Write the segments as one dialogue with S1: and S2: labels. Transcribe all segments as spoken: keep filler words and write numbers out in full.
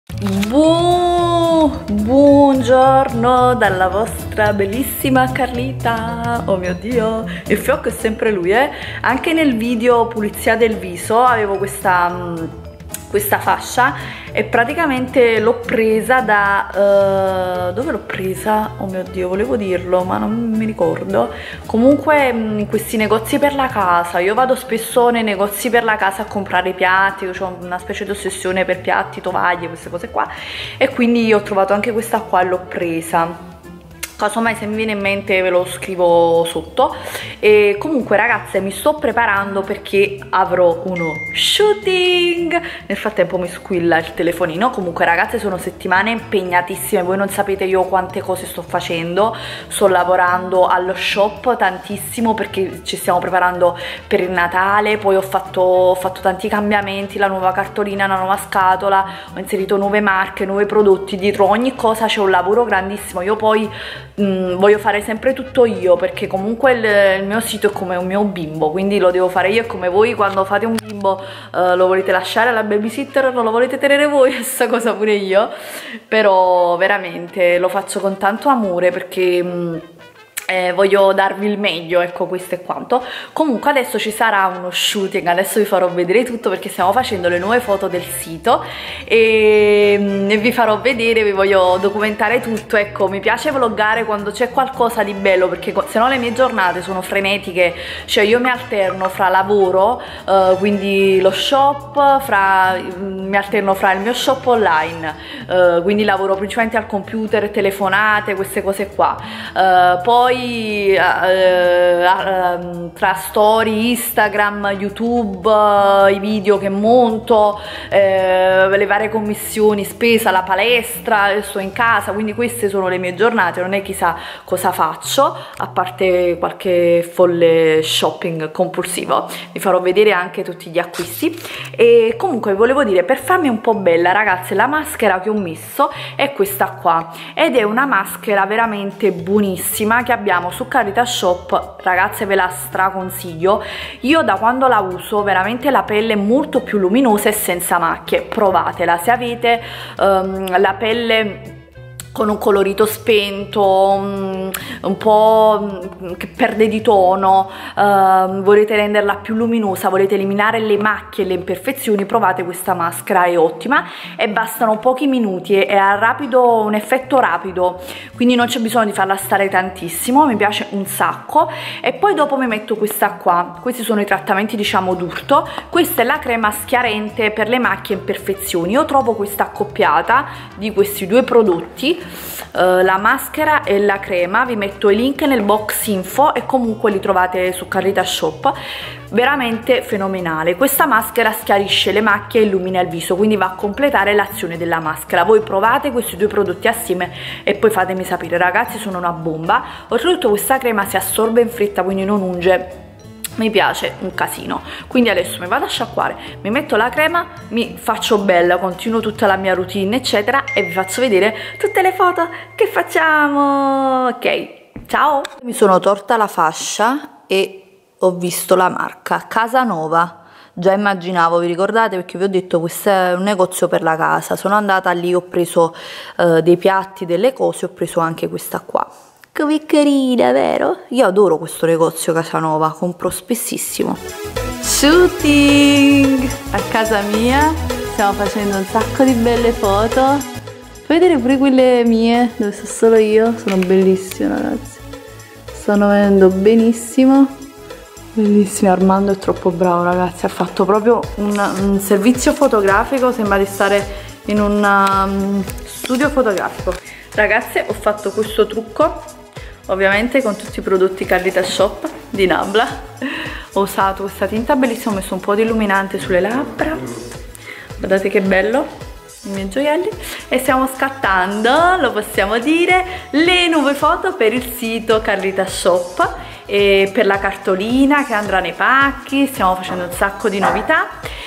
S1: Bu buongiorno dalla vostra bellissima Carlita. Oh mio Dio, il fiocco è sempre lui, eh. Anche nel video pulizia del viso avevo questa, questa fascia e praticamente l'ho presa da... Uh, dove l'ho presa? Oh mio Dio, volevo dirlo ma non mi ricordo. Comunque in questi negozi per la casa, io vado spesso nei negozi per la casa a comprare piatti, ho una specie di ossessione per piatti, tovaglie, queste cose qua, e quindi ho trovato anche questa qua e l'ho presa. Casomai se mi viene in mente ve lo scrivo sotto. E comunque ragazze, mi sto preparando perché avrò uno shooting. Nel frattempo mi squilla il telefonino. Comunque ragazze, sono settimane impegnatissime, voi non sapete io quante cose sto facendo. Sto lavorando allo shop tantissimo perché ci stiamo preparando per il Natale. Poi ho fatto, ho fatto tanti cambiamenti, la nuova cartolina, la nuova scatola, ho inserito nuove marche, nuovi prodotti. Dietro ogni cosa c'è un lavoro grandissimo. Io poi Mm, voglio fare sempre tutto io perché comunque il, il mio sito è come un mio bimbo, quindi lo devo fare io. È come voi quando fate un bimbo, uh, lo volete lasciare alla babysitter, non lo volete tenere voi, stessa cosa pure io, però veramente lo faccio con tanto amore perché mm, Eh, voglio darvi il meglio, ecco, questo è quanto. Comunque adesso ci sarà uno shooting, adesso vi farò vedere tutto perché stiamo facendo le nuove foto del sito e, e vi farò vedere, vi voglio documentare tutto. Ecco, mi piace vloggare quando c'è qualcosa di bello perché se no le mie giornate sono frenetiche, cioè io mi alterno fra lavoro, eh, quindi lo shop, fra, mi alterno fra il mio shop online, eh, quindi lavoro principalmente al computer, telefonate, queste cose qua, eh, poi Uh, uh, tra story, Instagram, YouTube, uh, i video che monto, uh, le varie commissioni, spesa, la palestra, sto in casa, quindi queste sono le mie giornate. Non è chissà cosa faccio a parte qualche folle shopping compulsivo, vi farò vedere anche tutti gli acquisti. E comunque volevo dire, per farmi un po' bella ragazze, la maschera che ho messo è questa qua ed è una maschera veramente buonissima che abbiamo su Carita Shop. Ragazze, ve la straconsiglio. Io da quando la uso veramente la pelle è molto più luminosa e senza macchie. Provatela se avete um, la pelle con un colorito spento, um, un po' che perde di tono, uh, volete renderla più luminosa, volete eliminare le macchie e le imperfezioni, provate questa maschera, è ottima e bastano pochi minuti e ha rapido, un effetto rapido, quindi non c'è bisogno di farla stare tantissimo, mi piace un sacco. E poi dopo mi metto questa qua, questi sono i trattamenti diciamo d'urto, questa è la crema schiarente per le macchie e imperfezioni. Io trovo questa accoppiata di questi due prodotti, Uh, la maschera e la crema, vi metto i link nel box info e comunque li trovate su Carita Shop, veramente fenomenale. Questa maschera schiarisce le macchie e illumina il viso, quindi va a completare l'azione della maschera. Voi provate questi due prodotti assieme e poi fatemi sapere ragazzi, sono una bomba. Oltretutto questa crema si assorbe in fretta, quindi non unge, mi piace un casino. Quindi adesso mi vado a sciacquare, mi metto la crema, mi faccio bella, continuo tutta la mia routine eccetera e vi faccio vedere tutte le foto che facciamo. Ok, ciao. Mi sono torta la fascia e ho visto la marca Casanova. Già immaginavo, vi ricordate, perché vi ho detto questo è un negozio per la casa. Sono andata lì, ho preso uh, dei piatti, delle cose, ho preso anche questa qua. Che carina, vero? Io adoro questo negozio Casanova, compro spessissimo. Shooting a casa mia, stiamo facendo un sacco di belle foto. Puoi vedere pure quelle mie, dove sto solo io, sono bellissime ragazzi. Stanno venendo benissimo, bellissime. Armando è troppo bravo ragazzi, ha fatto proprio un, un servizio fotografico, sembra di stare in un um, studio fotografico. Ragazze, ho fatto questo trucco ovviamente con tutti i prodotti Carita Shop di Nabla. Ho usato questa tinta bellissima, ho messo un po' di illuminante sulle labbra, guardate che bello, i miei gioielli. E stiamo scattando, lo possiamo dire, le nuove foto per il sito Carita Shop e per la cartolina che andrà nei pacchi. Stiamo facendo un sacco di novità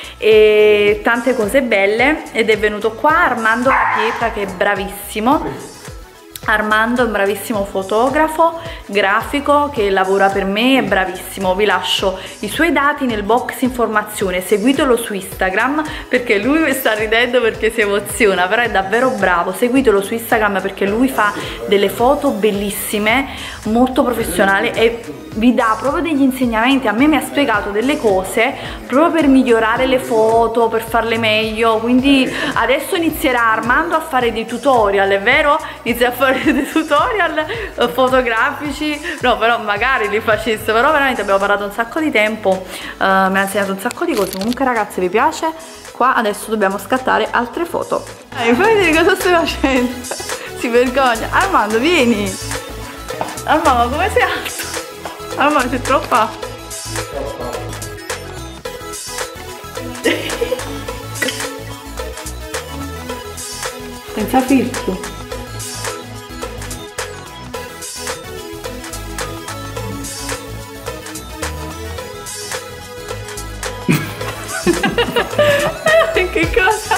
S1: e tante cose belle ed è venuto qua Armando La Pietra che è bravissimo Armando è un bravissimo fotografo, grafico che lavora per me, è bravissimo. Vi lascio i suoi dati nel box informazione, seguitelo su Instagram perché lui mi sta ridendo perché si emoziona, però è davvero bravo. Seguitelo su Instagram perché lui fa delle foto bellissime, molto professionali e vi dà proprio degli insegnamenti. A me mi ha spiegato delle cose proprio per migliorare le foto, per farle meglio, quindi adesso inizierà Armando a fare dei tutorial, è vero? Inizia a fare dei tutorial fotografici, no, però magari li facesse, però veramente abbiamo parlato un sacco di tempo, uh, mi ha insegnato un sacco di cose. Comunque ragazzi, vi piace? Qua adesso dobbiamo scattare altre foto. Dai, fai vedere cosa stai facendo. Si vergogna. Armando, vieni. Armando, come sei alto? Armando, sei troppo alto. Senza filtro. Che cosa?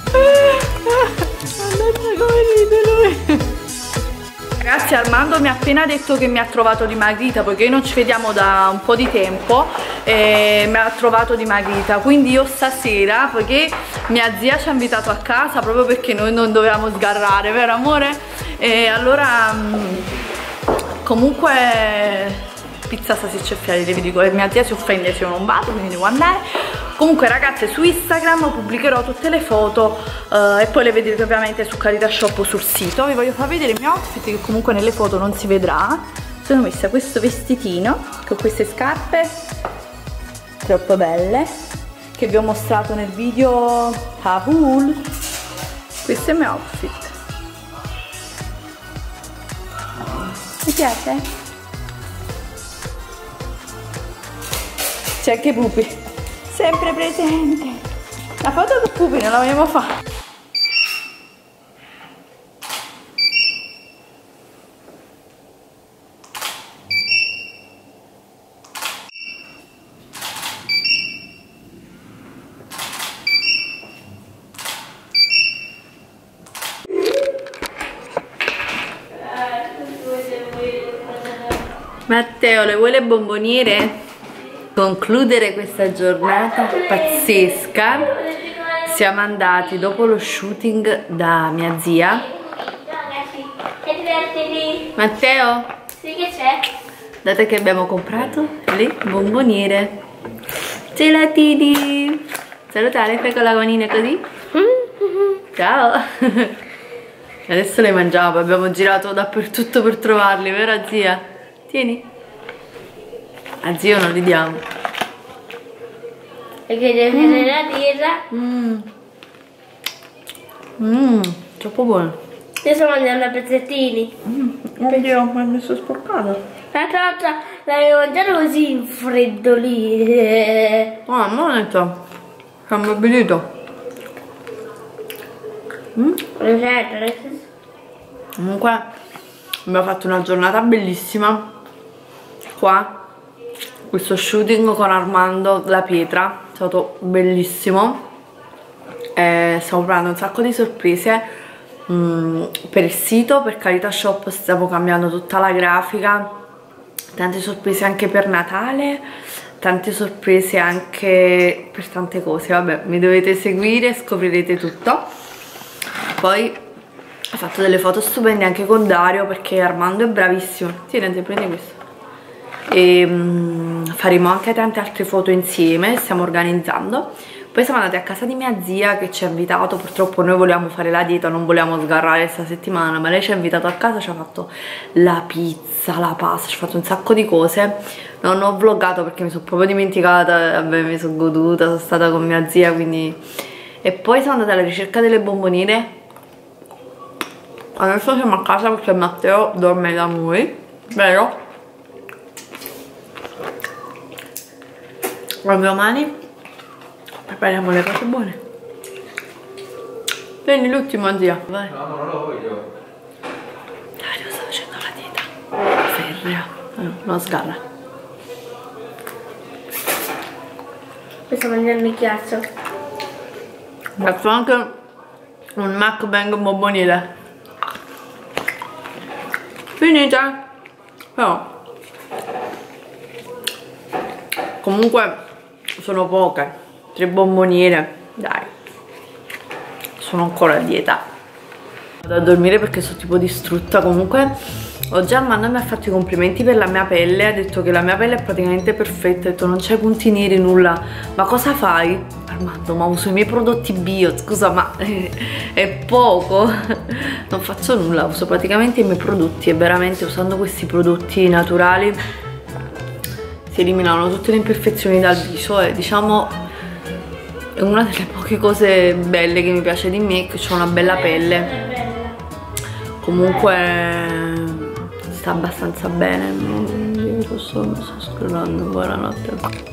S1: Guardate come ride lui. Ragazzi, Armando mi ha appena detto che mi ha trovato dimagrita, poiché non ci vediamo da un po' di tempo, e mi ha trovato dimagrita, quindi io stasera, poiché mia zia ci ha invitato a casa proprio perché noi non dovevamo sgarrare, vero amore? E allora comunque pizza salsiccia, vi dico, e mia zia si offende se io non vado, quindi devo andare. Comunque ragazze, su Instagram pubblicherò tutte le foto uh, e poi le vedrete ovviamente su Carita Shop, sul sito. Vi voglio far vedere il mio outfit che comunque nelle foto non si vedrà. Sono messa questo vestitino con queste scarpe troppo belle che vi ho mostrato nel video Haul. Questo è il mio outfit. Mi piace? C'è anche Pupi, sempre presente. La foto con Pupi non la vogliamo fare. Matteo, le vuoi le bomboniere? Concludere questa giornata pazzesca, siamo andati dopo lo shooting da mia zia. Matteo?
S2: Sì, che c'è?
S1: Guardate che abbiamo comprato le bomboniere. Gelatini. Salutare, fai con la manina così. Ciao. Adesso le mangiamo, abbiamo girato dappertutto per trovarli, vero zia? Tieni. A zio non li diamo.
S2: Perché deve essere la birra.
S1: Mmm. Mmm, troppo buono.
S2: Io sto mangiando a pezzettini.
S1: Mmm, oddio, mi ha messo sporcato.
S2: L'altra volta l'avevo mangiato così infreddolito.
S1: Ah, non è tutto. È ammorbidito. Mm? Comunque abbiamo fatto una giornata bellissima qua. Questo shooting con Armando La Pietra è stato bellissimo. Eh, stiamo preparando un sacco di sorprese mm, per il sito, per Carita Shop stiamo cambiando tutta la grafica, tante sorprese anche per Natale, tante sorprese anche per tante cose. Vabbè, mi dovete seguire e scoprirete tutto. Poi ho fatto delle foto stupende anche con Dario perché Armando è bravissimo. Tieni, prendi questo. E um, faremo anche tante altre foto insieme, stiamo organizzando. Poi siamo andati a casa di mia zia che ci ha invitato. Purtroppo noi volevamo fare la dieta, non volevamo sgarrare questa settimana, ma lei ci ha invitato a casa, ci ha fatto la pizza, la pasta, ci ha fatto un sacco di cose. Non ho vloggato perché mi sono proprio dimenticata, vabbè, mi sono goduta, sono stata con mia zia, quindi. E poi siamo andati alla ricerca delle bomboniere. Adesso siamo a casa perché Matteo dorme da noi, vero? Ma domani prepariamo le cose buone. Prendi l'ultimo, zia. Vai.
S3: No, non lo voglio.
S1: Dario sta facendo la dieta ferrea, eh, non sgarra.
S2: Poi sto mangiando il ghiaccio.
S1: Faccio anche un mukbang bomboniere. finite, però comunque sono poche, tre bomboniere, dai, sono ancora a dieta. Vado a dormire perché sono tipo distrutta. Comunque oggi Amanda mi ha fatto i complimenti per la mia pelle, ha detto che la mia pelle è praticamente perfetta, ha detto non c'è punti neri, nulla. Ma cosa fai? Armando, ma uso i miei prodotti bio, scusa, ma è poco. Non faccio nulla, uso praticamente i miei prodotti e veramente usando questi prodotti naturali si eliminano tutte le imperfezioni dal viso e diciamo è una delle poche cose belle che mi piace di me, che ho una bella pelle. Comunque sta abbastanza bene. Io sto, sto scrollando, buonanotte.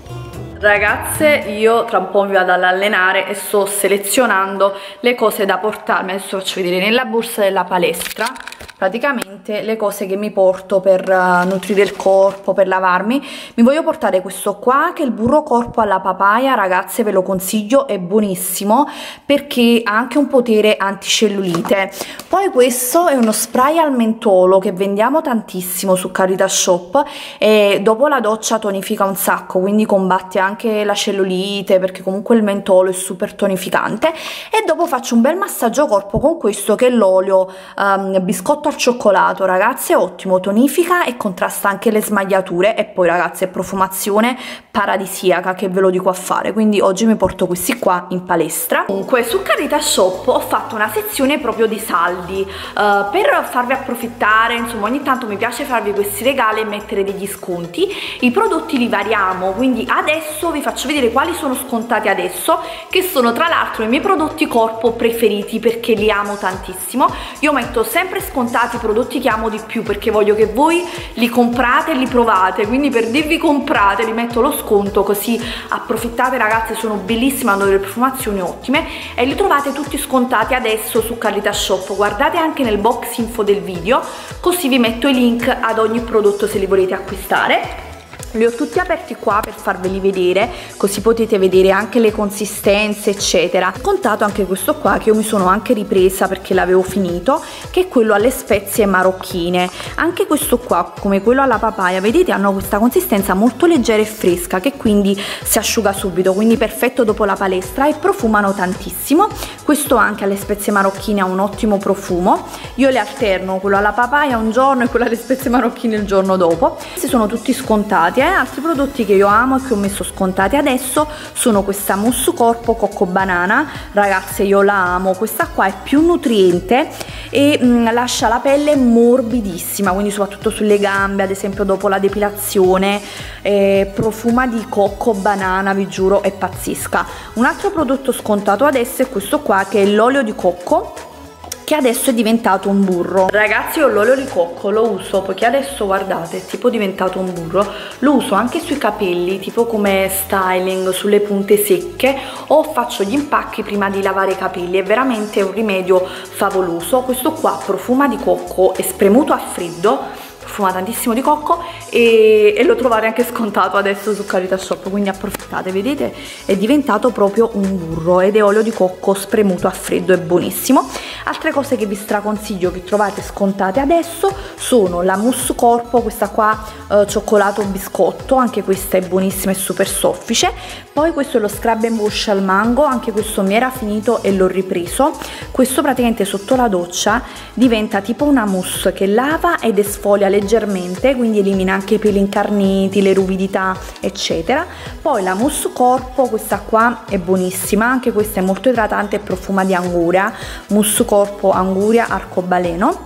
S1: Ragazze, io tra un po' mi vado ad allenare e sto selezionando le cose da portarmi. Adesso faccio vedere nella borsa della palestra praticamente le cose che mi porto per uh, nutrire il corpo, per lavarmi. Mi voglio portare questo qua che è il burro corpo alla papaya, ragazze, ve lo consiglio, è buonissimo perché ha anche un potere anticellulite. Poi questo è uno spray al mentolo che vendiamo tantissimo su Carita Shop e dopo la doccia tonifica un sacco, quindi combatte anche la cellulite perché comunque il mentolo è super tonificante. E dopo faccio un bel massaggio corpo con questo che è l'olio um, biscotto al cioccolato, ragazze, ottimo, tonifica e contrasta anche le smagliature. E poi ragazze, profumazione paradisiaca, che ve lo dico a fare, quindi oggi mi porto questi qua in palestra. Comunque su Carita Shop ho fatto una sezione proprio di saldi uh, per farvi approfittare, insomma ogni tanto mi piace farvi questi regali e mettere degli sconti. I prodotti li variamo, quindi adesso vi faccio vedere quali sono scontati adesso, che sono tra l'altro i miei prodotti corpo preferiti perché li amo tantissimo. Io metto sempre scontati i prodotti che amo di più perché voglio che voi li comprate e li provate, quindi per dirvi comprate li metto lo sconto, così approfittate ragazze, sono bellissime, hanno delle profumazioni ottime e li trovate tutti scontati adesso su Carita Shop. Guardate anche nel box info del video, così vi metto i link ad ogni prodotto se li volete acquistare. Li ho tutti aperti qua per farveli vedere, così potete vedere anche le consistenze eccetera. Contato anche questo qua che io mi sono anche ripresa perché l'avevo finito, che è quello alle spezie marocchine. Anche questo qua, come quello alla papaya, vedete, hanno questa consistenza molto leggera e fresca che quindi si asciuga subito, quindi perfetto dopo la palestra, e profumano tantissimo. Questo anche alle spezie marocchine ha un ottimo profumo, io le alterno, quello alla papaya un giorno e quello alle spezie marocchine il giorno dopo. Questi sono tutti scontati. Eh? Altri prodotti che io amo e che ho messo scontati adesso sono questa mousse corpo cocco banana, ragazze io la amo, questa qua è più nutriente e mh, lascia la pelle morbidissima, quindi soprattutto sulle gambe, ad esempio dopo la depilazione, eh, profuma di cocco banana, vi giuro è pazzesca. Un altro prodotto scontato adesso è questo qua che è l'olio di cocco, che adesso è diventato un burro. Ragazzi, io l'olio di cocco lo uso perché adesso guardate è tipo diventato un burro, lo uso anche sui capelli tipo come styling, sulle punte secche, o faccio gli impacchi prima di lavare i capelli, è veramente un rimedio favoloso. Questo qua profuma di cocco, è spremuto a freddo, profuma tantissimo di cocco e, e lo trovate anche scontato adesso su Carita Shop, quindi approfittate. Vedete, è diventato proprio un burro ed è olio di cocco spremuto a freddo, è buonissimo. Altre cose che vi straconsiglio che trovate scontate adesso sono la mousse corpo, questa qua eh, cioccolato biscotto, anche questa è buonissima e super soffice. Poi questo è lo scrub and wash al mango, anche questo mi era finito e l'ho ripreso. Questo praticamente sotto la doccia diventa tipo una mousse che lava ed esfolia leggermente, quindi elimina anche i peli incarniti, le ruvidità eccetera. Poi la mousse corpo, questa qua è buonissima, anche questa è molto idratante e profuma di anguria, mousse corpo anguria arcobaleno.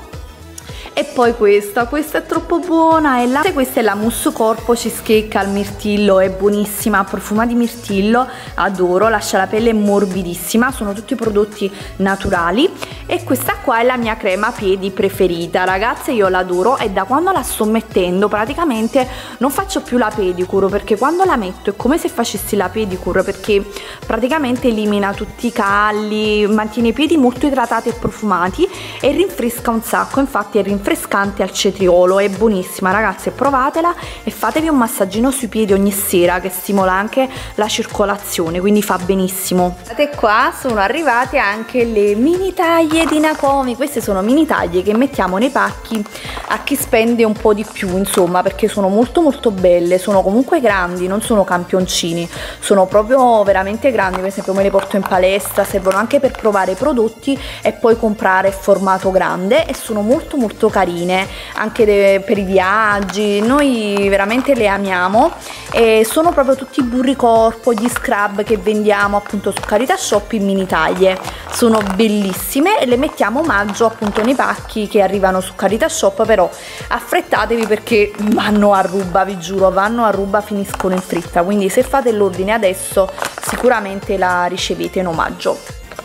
S1: E poi questa, questa è troppo buona, è la... questa è la mousse corpo cheesecake al mirtillo, è buonissima, profuma di mirtillo, adoro, lascia la pelle morbidissima, sono tutti prodotti naturali. E questa qua è la mia crema piedi preferita, ragazze, io l'adoro e da quando la sto mettendo praticamente non faccio più la pedicure, perché quando la metto è come se facessi la pedicure, perché praticamente elimina tutti i calli, mantiene i piedi molto idratati e profumati e rinfresca un sacco. Infatti è rinfrescante rinfrescante al cetriolo, è buonissima ragazze, provatela e fatevi un massaggino sui piedi ogni sera che stimola anche la circolazione, quindi fa benissimo. Guardate qua, sono arrivate anche le mini taglie di Nakomi. Queste sono mini taglie che mettiamo nei pacchi a chi spende un po' di più, insomma, perché sono molto molto belle, sono comunque grandi, non sono campioncini, sono proprio veramente grandi. Per esempio me le porto in palestra, servono anche per provare i prodotti e poi comprare formato grande, e sono molto molto carine anche per i viaggi, noi veramente le amiamo. E sono proprio tutti i burri corpo, gli scrub che vendiamo appunto su Carità Shop in mini taglie, sono bellissime e le mettiamo omaggio appunto nei pacchi che arrivano su Carità Shop, però affrettatevi perché vanno a ruba, vi giuro, vanno a ruba, finiscono in fritta, quindi se fate l'ordine adesso sicuramente la ricevete in omaggio.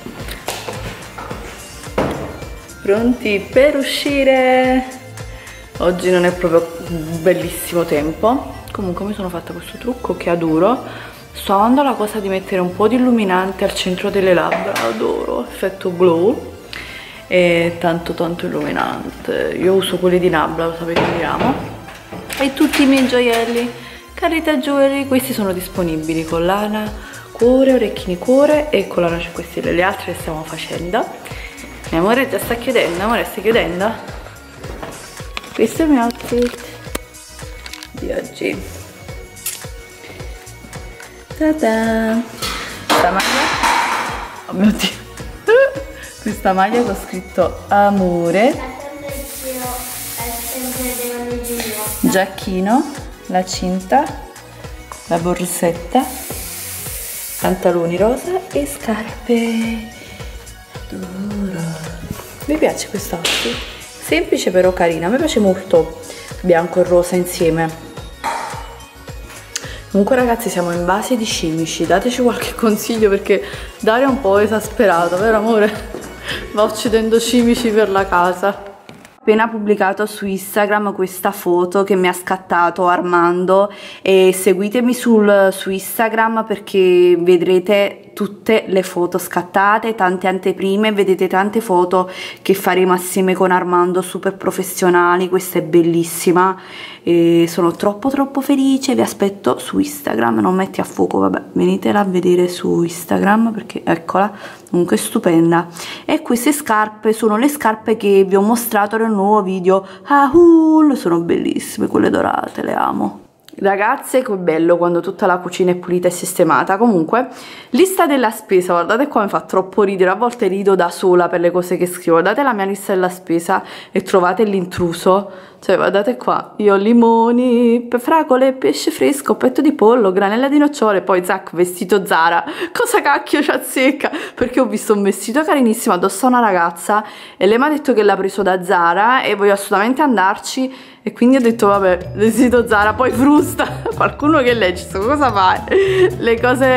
S1: Pronti per uscire? Oggi non è proprio un bellissimo tempo, comunque mi sono fatta questo trucco che adoro. Sto amando la cosa di mettere un po' di illuminante al centro delle labbra, adoro, effetto glow, è tanto tanto illuminante. Io uso quelli di Nabla, lo sapete, li amo. E tutti i miei gioielli Carità Jewelry, questi sono disponibili: collana, cuore, orecchini cuore e collana cinque stelle. Le altre le stiamo facendo. Mio amore già sta chiudendo, amore, stai chiudendo? Questo è il mio outfit di oggi. Ta-da! Questa maglia, oh mio dio, questa maglia con scritto amore, giacchino, la cinta, la borsetta, pantaloni rosa e scarpe. Adoro. Mi piace questo outfit, semplice però carina, a me piace molto bianco e rosa insieme. Comunque ragazzi, siamo in base di cimici, dateci qualche consiglio perché Dario è un po' esasperato, vero amore? Va uccidendo cimici per la casa. Ho appena pubblicato su Instagram questa foto che mi ha scattato Armando, e seguitemi sul, su Instagram perché vedrete tutte le foto scattate, tante anteprime, vedete tante foto che faremo assieme con Armando, super professionali. Questa è bellissima e sono troppo troppo felice. Vi aspetto su Instagram, non metti a fuoco, vabbè, venitela a vedere su Instagram perché eccola, comunque stupenda. E queste scarpe sono le scarpe che vi ho mostrato nel nuovo video haul, sono bellissime, quelle dorate, le amo. Ragazze, che bello quando tutta la cucina è pulita e sistemata. Comunque, lista della spesa, guardate qua, mi fa troppo ridere, a volte rido da sola per le cose che scrivo. Guardate la mia lista della spesa e trovate l'intruso, cioè guardate qua, io ho limoni, fragole, pesce fresco, petto di pollo, granella di nocciole, poi zac, vestito Zara. Cosa cacchio ci azzecca? Perché ho visto un vestito carinissimo addosso a una ragazza e lei mi ha detto che l'ha preso da Zara e voglio assolutamente andarci, e quindi ho detto vabbè, vestito Zara, poi frusta. Qualcuno che legge, cosa fai? Le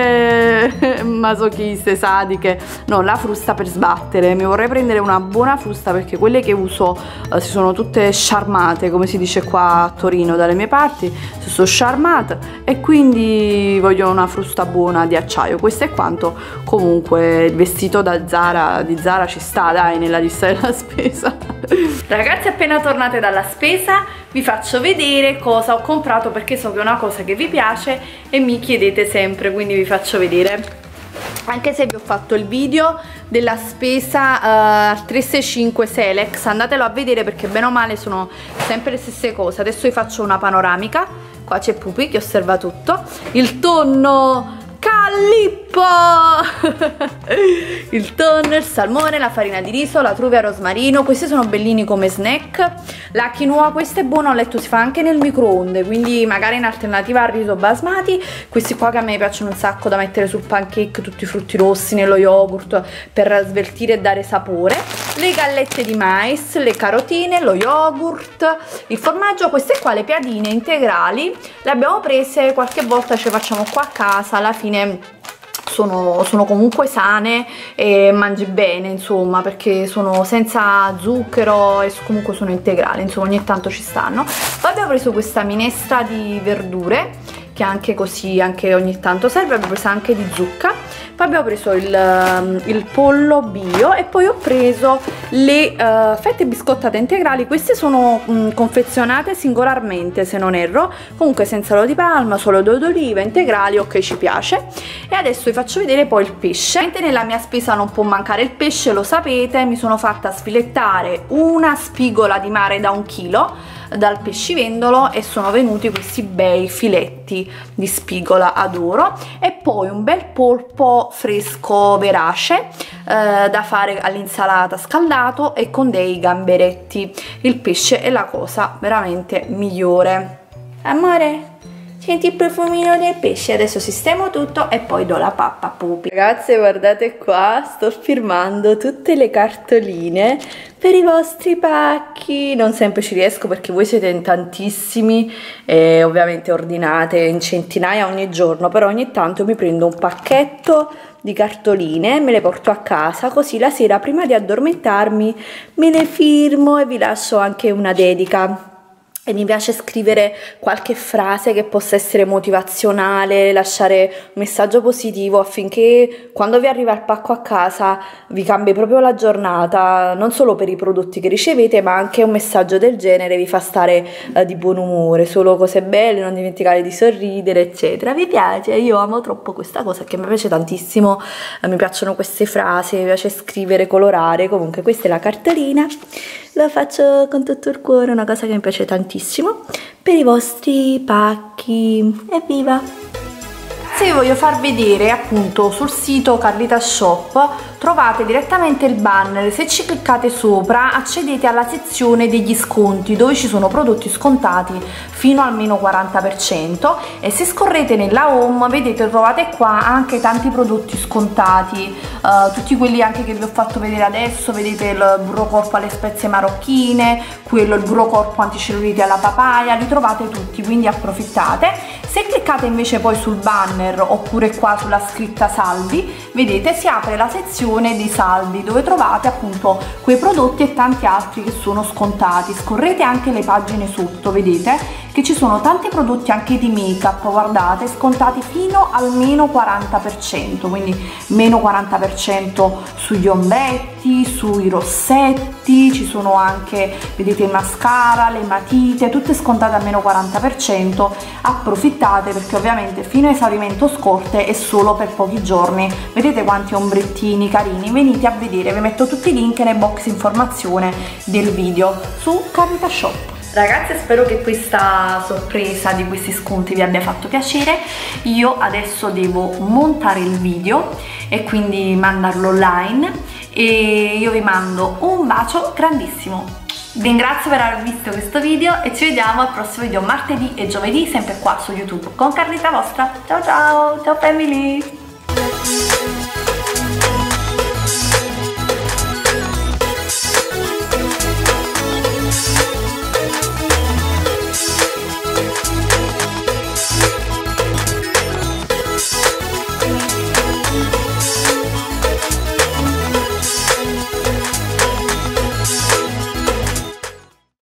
S1: cose masochiste, sadiche. No, la frusta per sbattere, mi vorrei prendere una buona frusta perché quelle che uso eh, si sono tutte sciarmate, come si dice qua a Torino dalle mie parti, si sono sciarmate, e quindi voglio una frusta buona di acciaio. Questo è quanto. Comunque il vestito da Zara, di Zara ci sta, dai, nella lista della spesa. Ragazzi, appena tornate dalla spesa vi faccio vedere cosa ho comprato perché so che è una cosa che vi piace e mi chiedete sempre, quindi vi faccio vedere. Anche se vi ho fatto il video della spesa uh, tre sei cinque Selex, andatelo a vedere perché bene o male sono sempre le stesse cose. Adesso vi faccio una panoramica. Qua c'è Pupi che osserva tutto. Il tonno Calippo, il tonno, il salmone, la farina di riso, la truvia rosmarino. Questi sono bellini come snack. La quinoa, questa è buona, ho letto si fa anche nel microonde, quindi magari in alternativa al riso basmati. Questi qua che a me piacciono un sacco da mettere sul pancake, tutti i frutti rossi nello yogurt per sveltire e dare sapore. Le gallette di mais, le carotine, lo yogurt, il formaggio. Queste qua, le piadine integrali, le abbiamo prese qualche volta, ce le facciamo qua a casa, alla fine Sono, sono comunque sane e mangi bene, insomma, perché sono senza zucchero e comunque sono integrali, insomma ogni tanto ci stanno. Poi abbiamo preso questa minestra di verdure che anche così anche ogni tanto serve, abbiamo preso anche di zucca. Poi abbiamo preso il, il pollo bio e poi ho preso le uh, fette biscottate integrali. Queste sono mh, confezionate singolarmente, se non erro, comunque senza olio di palma, solo olio d'oliva, integrali, ok, ci piace. E adesso vi faccio vedere poi il pesce. Nella mia spesa non può mancare il pesce, lo sapete, mi sono fatta sfilettare una spigola di mare da un chilo dal pescivendolo e sono venuti questi bei filetti di spigola, adoro. E poi un bel polpo fresco verace eh, da fare all'insalata scaldato e con dei gamberetti. Il pesce è la cosa veramente migliore. Amore, senti il profumino del pesce? Adesso sistemo tutto e poi do la pappa a Pupi. Ragazze, guardate qua, sto firmando tutte le cartoline per i vostri pacchi. Non sempre ci riesco perché voi siete in tantissimi e ovviamente ordinate in centinaia ogni giorno, però ogni tanto mi prendo un pacchetto di cartoline, me le porto a casa, così la sera prima di addormentarmi me le firmo e vi lascio anche una dedica. E mi piace scrivere qualche frase che possa essere motivazionale, lasciare un messaggio positivo affinché quando vi arriva il pacco a casa vi cambi proprio la giornata, non solo per i prodotti che ricevete, ma anche un messaggio del genere vi fa stare eh, di buon umore, solo cose belle, non dimenticare di sorridere, eccetera. Vi piace? Io amo troppo questa cosa, che mi piace tantissimo, eh, mi piacciono queste frasi, mi piace scrivere, colorare. Comunque questa è la cartolina. Lo faccio con tutto il cuore, una cosa che mi piace tantissimo, per i vostri pacchi. Evviva! Se vi voglio far vedere, appunto, sul sito Carlita Shop trovate direttamente il banner. Se ci cliccate sopra accedete alla sezione degli sconti, dove ci sono prodotti scontati fino al meno quaranta per cento, e se scorrete nella home vedete, trovate qua anche tanti prodotti scontati, uh, tutti quelli anche che vi ho fatto vedere adesso. Vedete il burro corpo alle spezie marocchine, quello, il burro corpo anticellulite alla papaya, li trovate tutti, quindi approfittate. Se cliccate invece poi sul banner oppure qua sulla scritta saldi, vedete si apre la sezione dei saldi, dove trovate appunto quei prodotti e tanti altri che sono scontati. Scorrete anche le pagine sotto, vedete che ci sono tanti prodotti anche di make up, guardate, scontati fino al meno quaranta per cento, quindi meno quaranta per cento sugli ombretti, sui rossetti, ci sono anche, vedete, il mascara, le matite, tutte scontate al meno quaranta per cento. Approfittate perché ovviamente fino a esaurimento scorte è solo per pochi giorni. Vedete quanti ombrettini carini? Venite a vedere, vi metto tutti i link nei box informazione del video su Carlita Shop. Ragazze, spero che questa sorpresa di questi sconti vi abbia fatto piacere. Io adesso devo montare il video e quindi mandarlo online, e io vi mando un bacio grandissimo. Vi ringrazio per aver visto questo video e ci vediamo al prossimo video martedì e giovedì, sempre qua su YouTube con Carlita Vostra. Ciao ciao, ciao family!